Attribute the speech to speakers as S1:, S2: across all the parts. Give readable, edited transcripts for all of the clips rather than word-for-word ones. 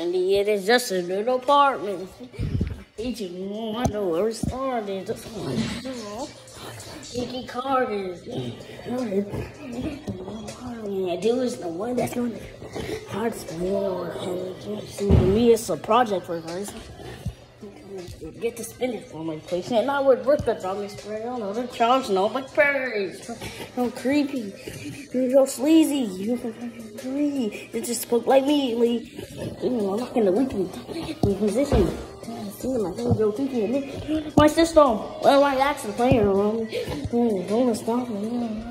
S1: Bendy, it is just a little apartment. Each one know where it started. Just one. Thinking Carter's. Yeah, dude is the one that's going to hard to me. It's a project for her. Get to spend it for my place. And I would work the dog spray on other charms, no my birds. So creepy. You're so sleazy. You're free. It just spoke like me. I'm not gonna leave me position. My system. Well, my action player around me. Don't stop me.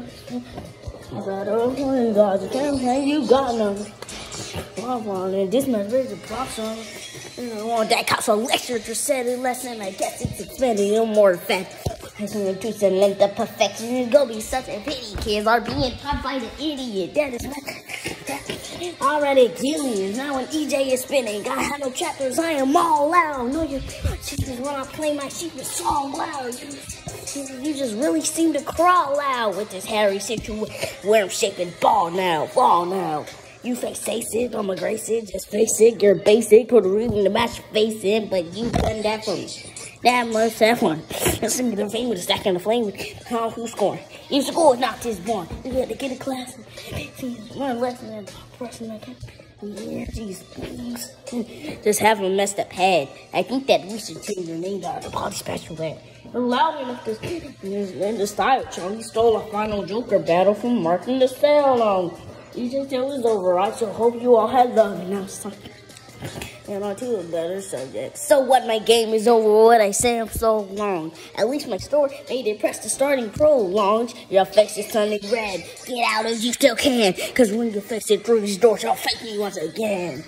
S1: You got nothing. And this man raised a props on that cops a lecture to set a lesson. I guess it's expanding no more fat. I can to cement the perfection. It's gonna be such a pity. Kids are being taught by the idiot. That is what already Gillian. Now when EJ is spinning, I have no chapters. I am all loud. No, you just when I play my secret song loud. You just really seem to crawl out with this hairy situation where I'm shaping ball now. You face it, I'm aggressive, just face it, you're basic, put a reason to match your face in, but you done that for me. That must have fun. Let's see the fame with a stack in the flame with who's scoring. If score is not this one, you got to get a class. One lesson and person like that. Yeah, jeez. Just have a messed up head. I think that we should change your name to the Poly Special there. Allow me enough to in the style, Charlie stole a final Joker battle from Martin the Cell. EJ Taylor is over. I so hope you all had love. Now, and on to a better subject. So what? My game is over. What I say I'm so long. At least my story made it press the starting prolonged. Your face is turning red. Get out as you still can. Cause when you face it through these doors, you'll fight me once again.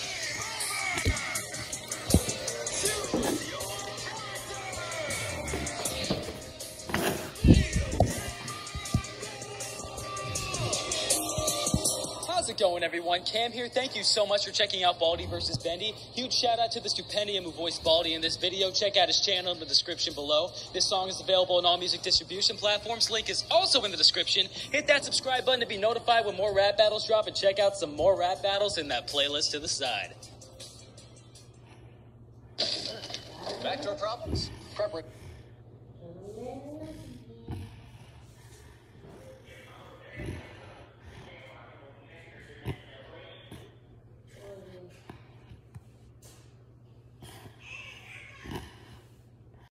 S2: How's it going, everyone? Cam here. Thank you so much for checking out Baldi vs. Bendy. Huge shout out to the Stupendium who voiced Baldi in this video. Check out his channel in the description below. This song is available on all music distribution platforms. Link is also in the description. Hit that subscribe button to be notified when more rap battles drop, and check out some more rap battles in that playlist to the side. Back to our problems.